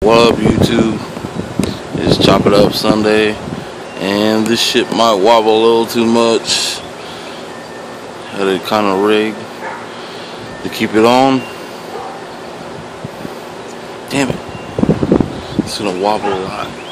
What up, YouTube? It's Chop It Up Sunday, and this shit might wobble a little too much. Had it kind of rigged to keep it on. Damn it. It's gonna wobble a lot.